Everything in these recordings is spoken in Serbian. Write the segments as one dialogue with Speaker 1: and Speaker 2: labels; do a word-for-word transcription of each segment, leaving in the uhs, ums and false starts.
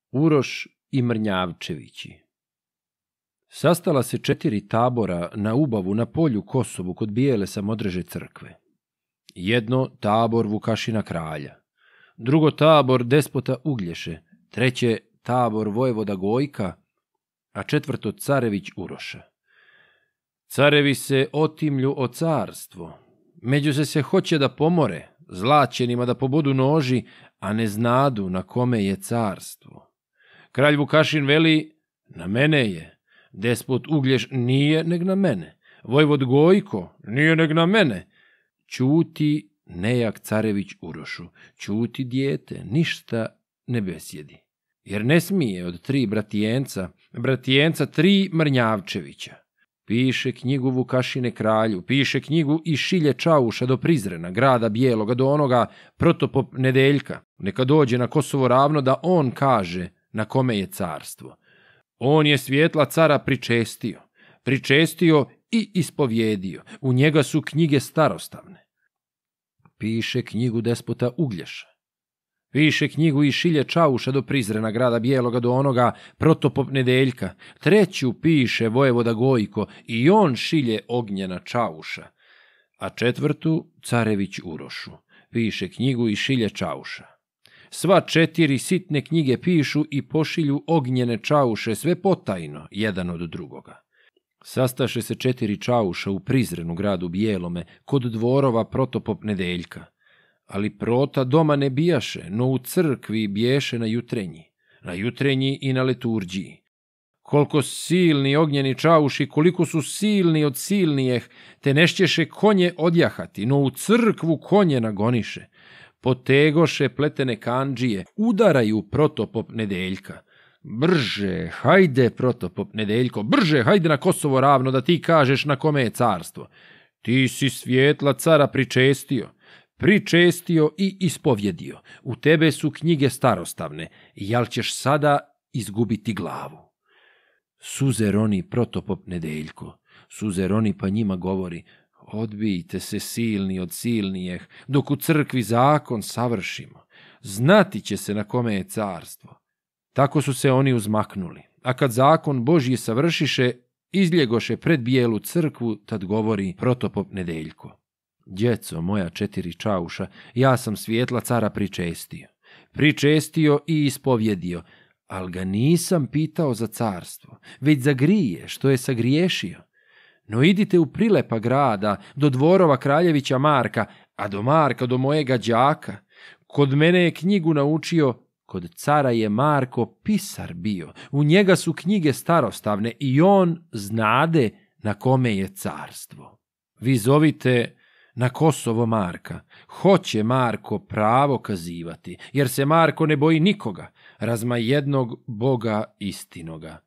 Speaker 1: Uroš i Mrnjavčevići. Sastala se četiri tabora na Ubavu na polju Kosovu kod Bijele Samodreže crkve. Jedno tabor Vukašina kralja, drugo tabor despota Uglješe, treće tabor vojvoda Gojka, a četvrto carević Uroša. Carevi se otimlju o carstvo, među se se hoće da pomore, zlaćenima da pobodu noži, a ne znadu na kome je carstvo. Kralj Vukašin veli, na mene je, despot Uglješ nije neg na mene, vojvod Gojko nije neg na mene. Ćuti nejak carević Urošu, ćuti dijete, ništa ne besjedi. Jer ne smije od tri bratijenca, bratijenca tri Mrnjavčevića. Piše knjigu Vukašine kralju, piše knjigu i šilje Čauša do Prizrena, grada Bijeloga, do onoga Protopop Nedeljka. Neka dođe na Kosovo ravno da on kaže na kome je carstvo. On je svjetla cara pričestio, pričestio i ispovjedio. U njega su knjige starostavne. Piše knjigu despota Uglješa. Piše knjigu i šilje Čauša do Prizrena, grada Bijeloga, do onoga Protopop Nedeljka. Treću piše vojvoda Gojko i on šilje Ognjena Čauša. A četvrtu carević Urošu. Piše knjigu i šilje Čauša. Sva četiri sitne knjige pišu i pošilju Ognjene Čauše, sve potajno, jedan od drugoga. Sastaše se četiri Čauša u Prizrenu, gradu Bijelome, kod dvorova Protopop Nedeljka. Ali Prota doma ne bijaše, no u crkvi biješe na jutrenji, na jutrenji i na leturđiji. Koliko silni Ognjeni Čauši, koliko su silni od silnijeh, te nešćeše konje odjahati, no u crkvu konje nagoniše. Potegoše pletene kandžije, udaraju Protopop Nedeljka. Brže, hajde Protopop Nedeljko, brže, hajde na Kosovo ravno da ti kažeš na kome je carstvo. Ti si svjetla cara pričestio, pričestio i ispovjedio. U tebe su knjige starostavne, jel ćeš sada izgubiti glavu. Suze roni Protopop Nedeljko, suze roni pa njima govori, odbijte se silni od silnijeh, dok u crkvi zakon savršimo. Znati će se na kome je carstvo. Tako su se oni uzmaknuli, a kad zakon Božji savršiše, izljegoše pred Bijelu crkvu, tad govori Protopop Nedeljko. Djeco moja četiri Čauša, ja sam svjetla cara pričestio. Pričestio i ispovjedio, al ga nisam pitao za carstvo, već za grije što je sagriješio. No idite u prilepa grada, do dvorova kraljevića Marka, a do Marka do mojega đaka. Kod mene je knjigu naučio, kod cara je Marko pisar bio. U njega su knjige starostavne i on znade na kome je carstvo. Vi zovite na Kosovo Marka. Hoće Marko pravo kazivati, jer se Marko ne boji nikoga, razma jednog Boga istinoga.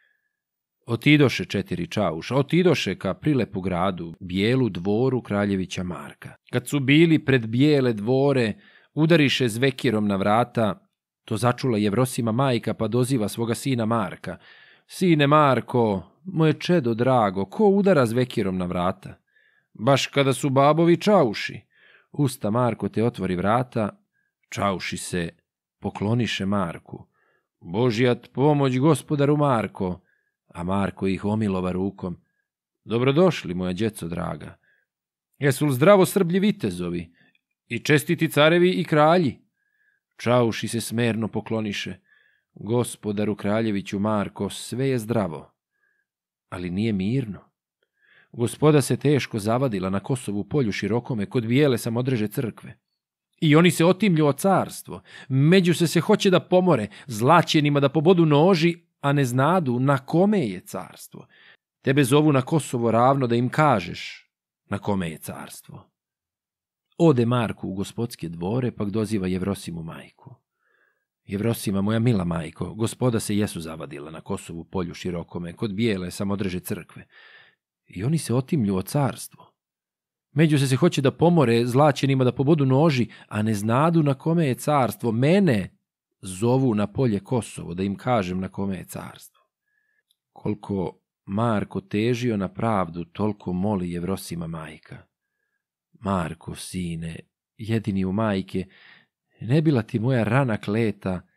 Speaker 1: Otidoše četiri Čauša, otidoše ka prilepu gradu, Bijelu dvoru kraljevića Marka. Kad su bili pred Bijele dvore, udariše zvekirom na vrata, to začula Jevrosima majka pa doziva svoga sina Marka. Sine Marko, moje čedo drago, ko udara zvekirom na vrata? Baš kada su babovi Čauši. Usta Marko te otvori vrata, Čauši se pokloniše Marku. Božjat pomoć gospodaru Marko. A Marko ih omilova rukom. Dobrodošli, moja djeco draga. Jesu li zdravo Srblji vitezovi i čestiti carevi i kralji? Čauši se smerno pokloniše. Gospodaru kraljeviću Marko, sve je zdravo, ali nije mirno. Gospoda se teško zavadila na Kosovu polju širokome kod Bijele Samodreže crkve. I oni se otimlju o carstvo, među se se hoće da pomore, zlaćenima da pobodu noži, a ne znadu na kome je carstvo. Tebe zovu na Kosovo ravno da im kažeš na kome je carstvo. Ode Marku u gospodske dvore, pak doziva Jevrosimu majku. Jevrosima, moja mila majko, gospoda se jesu zavadila na Kosovu polju širokome, kod Bijele Samodreže crkve. I oni se otimlju o carstvo. Među se se hoće da pomore, zlaćenima da pobodu noži, a ne znadu na kome je carstvo. Mene zovu na polje Kosovo da im kažem na kome je carstvo. Koliko Marko težio na pravdu, toliko moli Jevrosima majka. Marko, sine, jedini u majke, ne bila ti moja rana kleta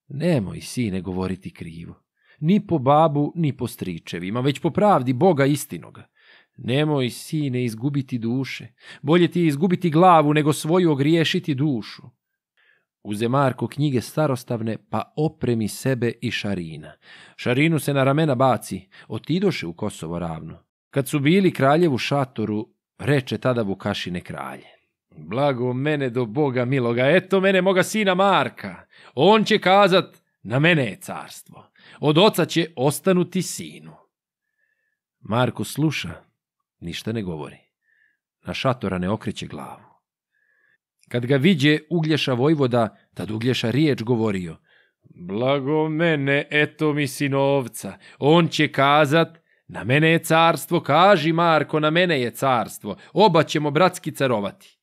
Speaker 1: Nemoj, sine, govoriti krivo. Ni po babu, ni po stričevima, već po pravdi Boga istinoga. Nemoj, sine, izgubiti duše. Bolje ti je izgubiti glavu nego svoju ogriješiti dušu. Uze Marko knjige starostavne, pa opremi sebe i Šarina. Šarinu se na ramena baci, otidoše u Kosovo ravno. Kad su bili kraljevu šatoru, reče tada Vukašine kralje. Blago mene do Boga miloga, eto mene moga sina Marka. On će kazat, na mene je carstvo. Od oca će ostanuti sinu. Marko sluša, ništa ne govori. Na šatora ne okreće glavu. Kad ga viđe Uglješa vojvoda, tad Uglješa riječ govorio. Blago mene, eto mi sinovca. On će kazat, na mene je carstvo, kaži Marko, na mene je carstvo. Oba ćemo bratski carovati.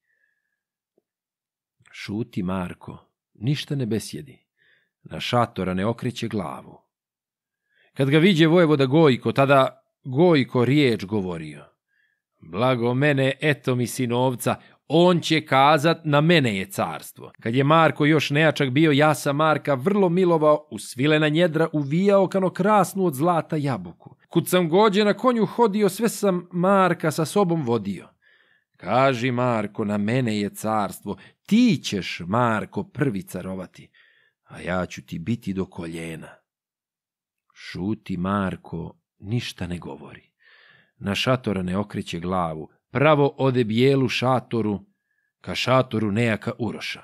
Speaker 1: Šuti Marko, ništa ne besjedi. Na šatora ne okreće glavu. Kad ga viđe vojvoda Gojko, tada Gojko riječ govorio. Blago mene, eto mi sinovca, on će kazat, na mene je carstvo. Kad je Marko još nejačak bio, ja sam Marka vrlo milovao, u svilena njedra uvijao kano krasnu od zlata jabuku. Kud sam gođe na konju hodio, sve sam Marka sa sobom vodio. Kaži Marko, na mene je carstvo, ti ćeš, Marko, prvi carovati, a ja ću ti biti do koljena. Šuti Marko, ništa ne govori. Na šatora ne okreće glavu, pravo ode bijelu šatoru, ka šatoru nejaka Uroša.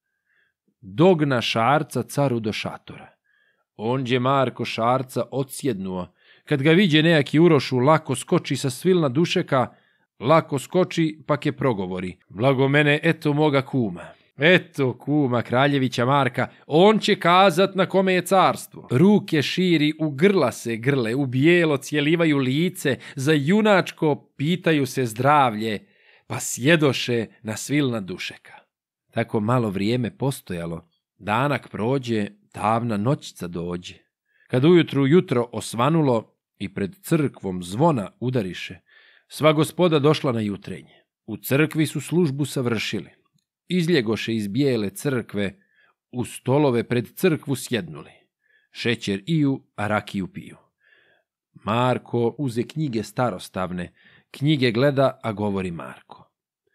Speaker 1: Dogna Šarca caru do šatora. Onđe Marko Šarca odsjednuo, kad ga viđe nejaki Urošu, lako skoči sa svilna dušeka, lako skoči, pak je progovori. Blago mene, eto moga kuma. Eto kuma kraljevića Marka, on će kazat na kome je carstvo. Ruke širi, u grla se grle, u bijelo cjelivaju lice, za junačko pitaju se zdravlje, pa sjedoše na svilna dušeka. Tako malo vrijeme postojalo, danak prođe, davna noćica dođe. Kad ujutru jutro osvanulo i pred crkvom zvona udariše, sva gospoda došla na jutrenje. U crkvi su službu savršili. Izljegoše iz bijele crkve, u stolove pred crkvu sjednuli. Šećer iju, a rakiju piju. Marko uze knjige starostavne, knjige gleda, a govori Marko.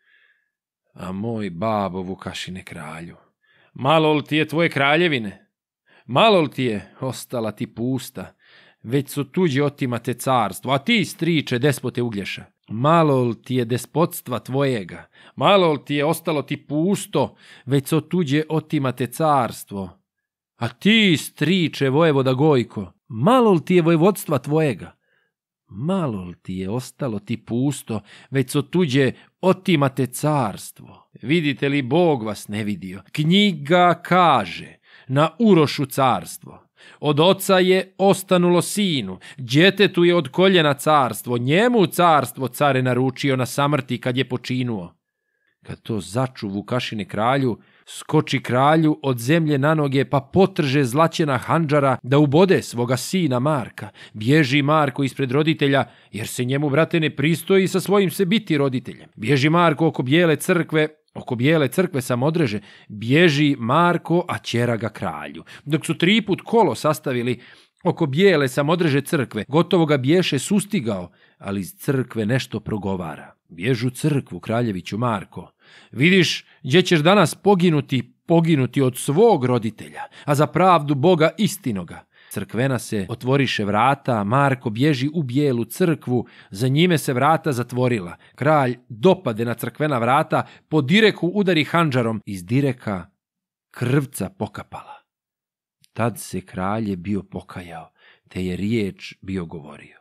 Speaker 1: A moj babo Vukašine kralju, malo li ti je tvoje kraljevine? Malo li ti je, ostala ti pusta, već su tuđe otimate carstvo, a ti, striče, despote Uglješa. Malo li ti je despotstva tvojega, malo li ti je ostalo ti pusto, već su tuđe otimate carstvo. A ti, striče, vojvoda Gojko, malo li ti je vojvodstva tvojega, malo li ti je ostalo ti pusto, već su tuđe otimate carstvo. Vidite li, Bog vas ne vidio, knjiga kaže, na Urošu carstvo. Od oca je ostanulo sinu, djetetu je od koljena carstvo, njemu carstvo care naručio na samrti kad je počinuo. Kad to začu Vukašine kralju, skoči kralju od zemlje na noge, pa potrže zlaćena handžara da ubode svoga sina Marka. Bježi Marko ispred roditelja, jer se njemu, brate, ne pristoji sa svojim se biti roditeljem. Bježi Marko oko bijele crkve, oko bijele crkve Samodreže, bježi Marko, a ćera ga kralju. Dok su tri put kolo sastavili oko bijele Samodreže crkve, gotovo ga bješe sustigao, ali iz crkve nešto progovara. Bježu crkvu, kraljeviću Marko. Vidiš, gdje ćeš danas poginuti, poginuti od svog roditelja, a za pravdu Boga istinoga. Crkvena se otvoriše vrata, Marko bježi u bijelu crkvu, za njime se vrata zatvorila. Kralj dopade na crkvena vrata, po direku udari handžarom, iz direka krvca pokapala. Tad se kralj je bio pokajao, te je riječ bio govorio.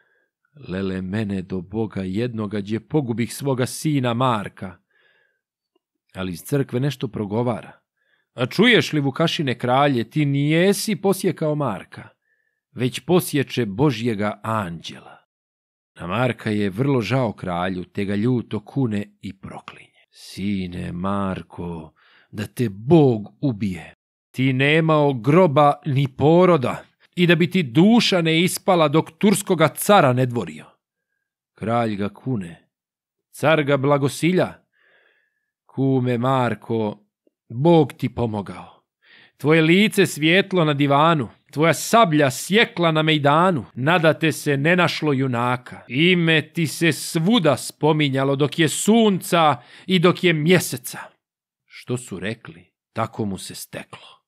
Speaker 1: Lele mene do Boga jednoga, gdje pogubih svoga sina Marka. Ali iz crkve nešto progovara. A čuješ li, Vukašine kralje, ti nijesi posjekao Marka, već posječe Božjega anđela. Na Marka je vrlo žao kralju, te ga ljuto kune i proklinje. Sine Marko, da te Bog ubije. Ti nemao groba ni poroda i da bi ti duša ne ispala dok turskoga cara ne dvorio. Kralj ga kune, car ga blagosilja. Kume Marko, Bog ti pomogao. tvoje lice svijetlo na divanu, tvoja sablja sjekla na mejdanu, nada te se ne našlo junaka. Ime ti se svuda spominjalo dok je sunca i dok je mjeseca. Što su rekli, tako mu se steklo.